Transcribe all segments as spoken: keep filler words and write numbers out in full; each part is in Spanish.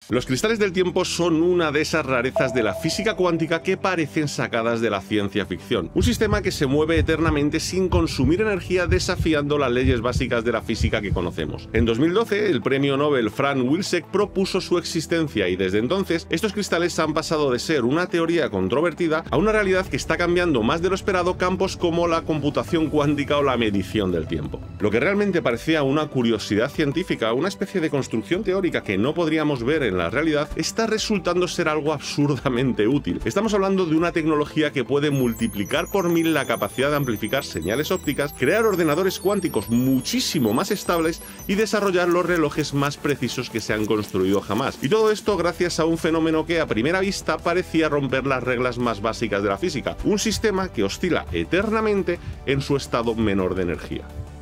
Los cristales del tiempo son una de esas rarezas de la física cuántica que parecen sacadas de la ciencia ficción. Un sistema que se mueve eternamente sin consumir energía, desafiando las leyes básicas de la física que conocemos. En dos mil doce, el premio Nobel Franz Wilczek propuso su existencia y desde entonces estos cristales han pasado de ser una teoría controvertida a una realidad que está cambiando más de lo esperado campos como la computación cuántica o la medición del tiempo. Lo que realmente parecía una curiosidad científica, una especie de construcción teórica que no podríamos ver en la realidad, está resultando ser algo absurdamente útil. Estamos hablando de una tecnología que puede multiplicar por mil la capacidad de amplificar señales ópticas, crear ordenadores cuánticos muchísimo más estables y desarrollar los relojes más precisos que se han construido jamás. Y todo esto gracias a un fenómeno que a primera vista parecía romper las reglas más básicas de la física, un sistema que oscila eternamente en su estado menor de energía.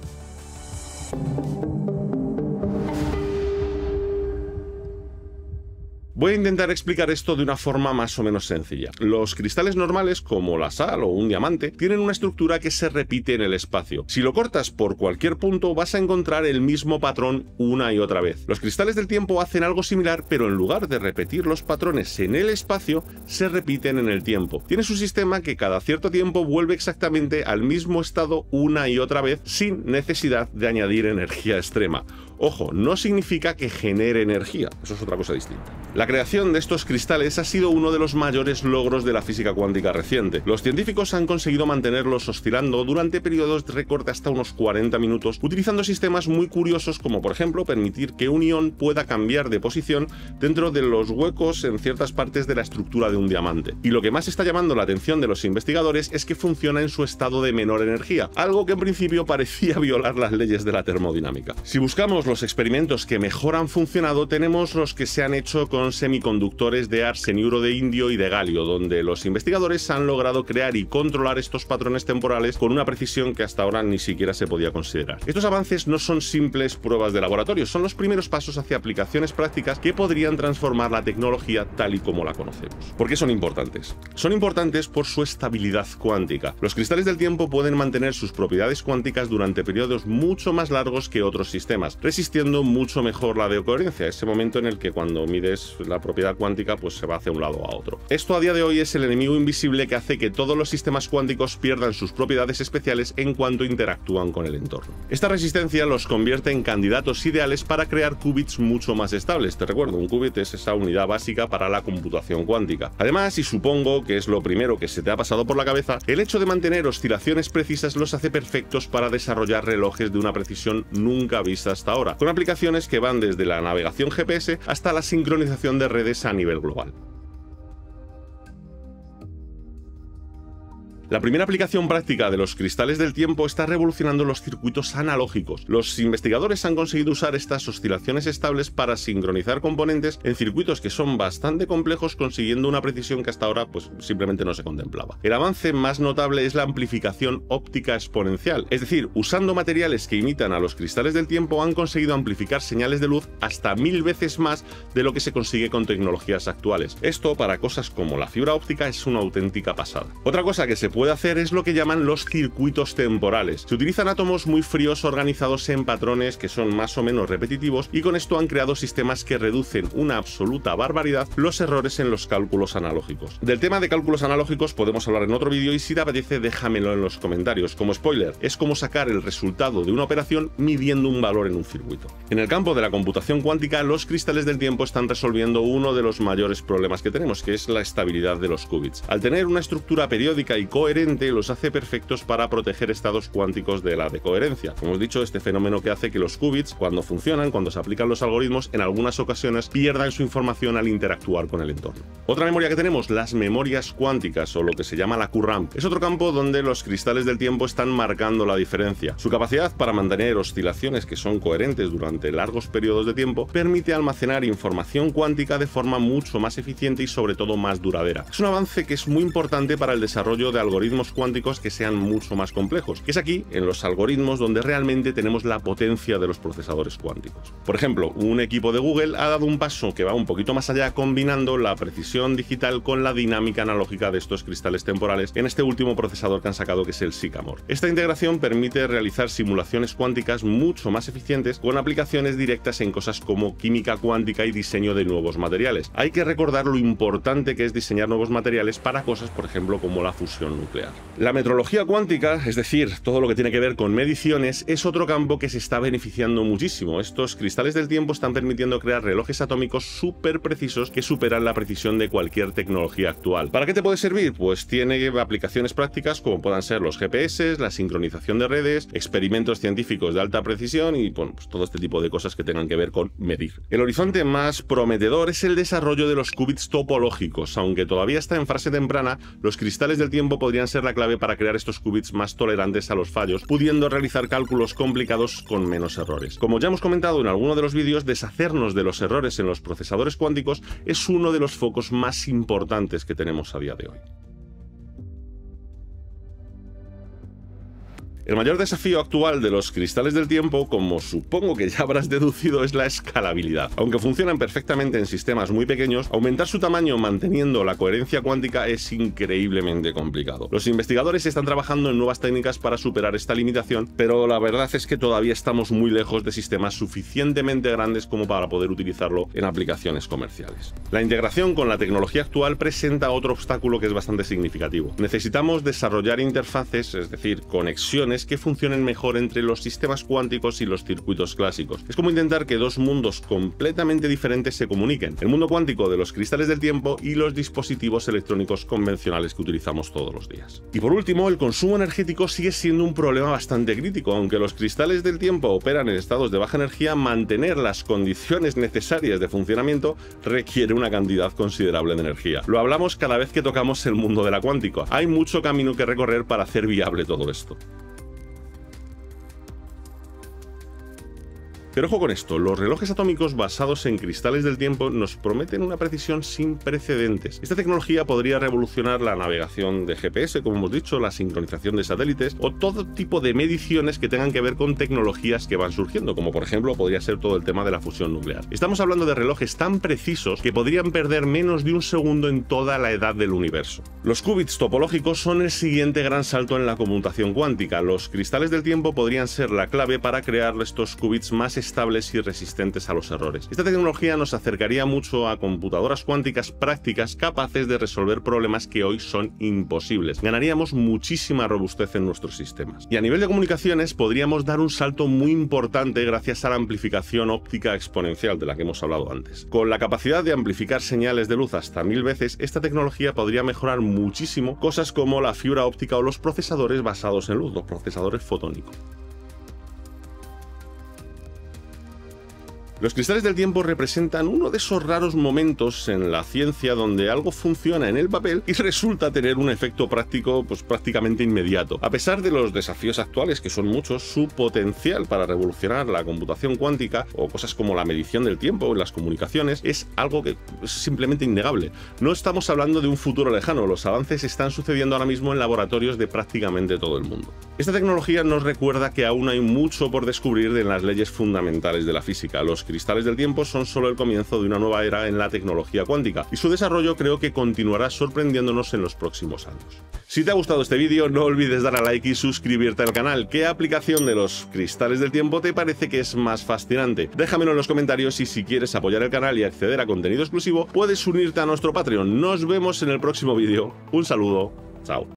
Voy a intentar explicar esto de una forma más o menos sencilla. Los cristales normales, como la sal o un diamante, tienen una estructura que se repite en el espacio. Si lo cortas por cualquier punto, vas a encontrar el mismo patrón una y otra vez. Los cristales del tiempo hacen algo similar, pero en lugar de repetir los patrones en el espacio, se repiten en el tiempo. Tienes un sistema que cada cierto tiempo vuelve exactamente al mismo estado una y otra vez, sin necesidad de añadir energía extrema. Ojo, no significa que genere energía, eso es otra cosa distinta. La creación de estos cristales ha sido uno de los mayores logros de la física cuántica reciente. Los científicos han conseguido mantenerlos oscilando durante periodos de récord de hasta unos cuarenta minutos, utilizando sistemas muy curiosos como por ejemplo permitir que un ion pueda cambiar de posición dentro de los huecos en ciertas partes de la estructura de un diamante. Y lo que más está llamando la atención de los investigadores es que funciona en su estado de menor energía, algo que en principio parecía violar las leyes de la termodinámica. Si buscamos los experimentos que mejor han funcionado, tenemos los que se han hecho con semiconductores de arseniuro de indio y de galio, donde los investigadores han logrado crear y controlar estos patrones temporales con una precisión que hasta ahora ni siquiera se podía considerar. Estos avances no son simples pruebas de laboratorio, son los primeros pasos hacia aplicaciones prácticas que podrían transformar la tecnología tal y como la conocemos. ¿Por qué son importantes? Son importantes por su estabilidad cuántica. Los cristales del tiempo pueden mantener sus propiedades cuánticas durante periodos mucho más largos que otros sistemas, resistiendo mucho mejor la decoherencia, ese momento en el que cuando mides la propiedad cuántica pues se va hacia un lado a otro. Esto a día de hoy es el enemigo invisible que hace que todos los sistemas cuánticos pierdan sus propiedades especiales en cuanto interactúan con el entorno. Esta resistencia los convierte en candidatos ideales para crear qubits mucho más estables. Te recuerdo, un qubit es esa unidad básica para la computación cuántica. Además, y supongo que es lo primero que se te ha pasado por la cabeza, el hecho de mantener oscilaciones precisas los hace perfectos para desarrollar relojes de una precisión nunca vista hasta ahora, con aplicaciones que van desde la navegación G P S hasta la sincronización de redes a nivel global. La primera aplicación práctica de los cristales del tiempo está revolucionando los circuitos analógicos. Los investigadores han conseguido usar estas oscilaciones estables para sincronizar componentes en circuitos que son bastante complejos, consiguiendo una precisión que hasta ahora pues simplemente no se contemplaba. El avance más notable es la amplificación óptica exponencial, es decir, usando materiales que imitan a los cristales del tiempo han conseguido amplificar señales de luz hasta mil veces más de lo que se consigue con tecnologías actuales. Esto para cosas como la fibra óptica es una auténtica pasada. Otra cosa que se puede hacer es lo que llaman los circuitos temporales. Se utilizan átomos muy fríos organizados en patrones que son más o menos repetitivos y con esto han creado sistemas que reducen una absoluta barbaridad los errores en los cálculos analógicos. Del tema de cálculos analógicos podemos hablar en otro vídeo y si te apetece déjamelo en los comentarios. Como spoiler, es como sacar el resultado de una operación midiendo un valor en un circuito. En el campo de la computación cuántica, los cristales del tiempo están resolviendo uno de los mayores problemas que tenemos, que es la estabilidad de los qubits. Al tener una estructura periódica y coherente, los hace perfectos para proteger estados cuánticos de la decoherencia. Como hemos dicho, este fenómeno que hace que los qubits, cuando funcionan, cuando se aplican los algoritmos, en algunas ocasiones pierdan su información al interactuar con el entorno. Otra memoria que tenemos, las memorias cuánticas, o lo que se llama la Q RAM. Es otro campo donde los cristales del tiempo están marcando la diferencia. Su capacidad para mantener oscilaciones que son coherentes durante largos periodos de tiempo permite almacenar información cuántica de forma mucho más eficiente y sobre todo más duradera. Es un avance que es muy importante para el desarrollo de algoritmos algoritmos cuánticos que sean mucho más complejos. Es aquí, en los algoritmos, donde realmente tenemos la potencia de los procesadores cuánticos. Por ejemplo, un equipo de Google ha dado un paso que va un poquito más allá, combinando la precisión digital con la dinámica analógica de estos cristales temporales en este último procesador que han sacado, que es el Sycamore. Esta integración permite realizar simulaciones cuánticas mucho más eficientes, con aplicaciones directas en cosas como química cuántica y diseño de nuevos materiales. Hay que recordar lo importante que es diseñar nuevos materiales para cosas, por ejemplo, como la fusión nuclear. La metrología cuántica, es decir, todo lo que tiene que ver con mediciones, es otro campo que se está beneficiando muchísimo. Estos cristales del tiempo están permitiendo crear relojes atómicos súper precisos que superan la precisión de cualquier tecnología actual. ¿Para qué te puede servir? Pues tiene aplicaciones prácticas como puedan ser los G P S, la sincronización de redes, experimentos científicos de alta precisión y bueno, pues todo este tipo de cosas que tengan que ver con medir. El horizonte más prometedor es el desarrollo de los qubits topológicos. Aunque todavía está en fase temprana, los cristales del tiempo podrían ser la clave para crear estos qubits más tolerantes a los fallos, pudiendo realizar cálculos complicados con menos errores. Como ya hemos comentado en alguno de los vídeos, deshacernos de los errores en los procesadores cuánticos es uno de los focos más importantes que tenemos a día de hoy. El mayor desafío actual de los cristales del tiempo, como supongo que ya habrás deducido, es la escalabilidad. Aunque funcionan perfectamente en sistemas muy pequeños, aumentar su tamaño manteniendo la coherencia cuántica es increíblemente complicado. Los investigadores están trabajando en nuevas técnicas para superar esta limitación, pero la verdad es que todavía estamos muy lejos de sistemas suficientemente grandes como para poder utilizarlo en aplicaciones comerciales. La integración con la tecnología actual presenta otro obstáculo que es bastante significativo. Necesitamos desarrollar interfaces, es decir, conexiones que funcionen mejor entre los sistemas cuánticos y los circuitos clásicos. Es como intentar que dos mundos completamente diferentes se comuniquen: el mundo cuántico de los cristales del tiempo y los dispositivos electrónicos convencionales que utilizamos todos los días. Y por último, el consumo energético sigue siendo un problema bastante crítico. Aunque los cristales del tiempo operan en estados de baja energía, mantener las condiciones necesarias de funcionamiento requiere una cantidad considerable de energía. Lo hablamos cada vez que tocamos el mundo de la cuántica. Hay mucho camino que recorrer para hacer viable todo esto. Pero ojo con esto, los relojes atómicos basados en cristales del tiempo nos prometen una precisión sin precedentes. Esta tecnología podría revolucionar la navegación de G P S, como hemos dicho, la sincronización de satélites o todo tipo de mediciones que tengan que ver con tecnologías que van surgiendo, como por ejemplo podría ser todo el tema de la fusión nuclear. Estamos hablando de relojes tan precisos que podrían perder menos de un segundo en toda la edad del universo. Los qubits topológicos son el siguiente gran salto en la computación cuántica. Los cristales del tiempo podrían ser la clave para crear estos qubits más estables y resistentes a los errores. Esta tecnología nos acercaría mucho a computadoras cuánticas prácticas capaces de resolver problemas que hoy son imposibles. Ganaríamos muchísima robustez en nuestros sistemas. Y a nivel de comunicaciones podríamos dar un salto muy importante gracias a la amplificación óptica exponencial de la que hemos hablado antes. Con la capacidad de amplificar señales de luz hasta mil veces, esta tecnología podría mejorar muchísimo cosas como la fibra óptica o los procesadores basados en luz, los procesadores fotónicos. Los cristales del tiempo representan uno de esos raros momentos en la ciencia donde algo funciona en el papel y resulta tener un efecto práctico pues prácticamente inmediato. A pesar de los desafíos actuales, que son muchos, su potencial para revolucionar la computación cuántica o cosas como la medición del tiempo en las comunicaciones es algo que es simplemente innegable. No estamos hablando de un futuro lejano, los avances están sucediendo ahora mismo en laboratorios de prácticamente todo el mundo. Esta tecnología nos recuerda que aún hay mucho por descubrir en las leyes fundamentales de la física. Los cristales del tiempo son solo el comienzo de una nueva era en la tecnología cuántica, y su desarrollo creo que continuará sorprendiéndonos en los próximos años. Si te ha gustado este vídeo, no olvides dar a like y suscribirte al canal. ¿Qué aplicación de los cristales del tiempo te parece que es más fascinante? Déjamelo en los comentarios, y si quieres apoyar el canal y acceder a contenido exclusivo, puedes unirte a nuestro Patreon. Nos vemos en el próximo vídeo. Un saludo. Chao.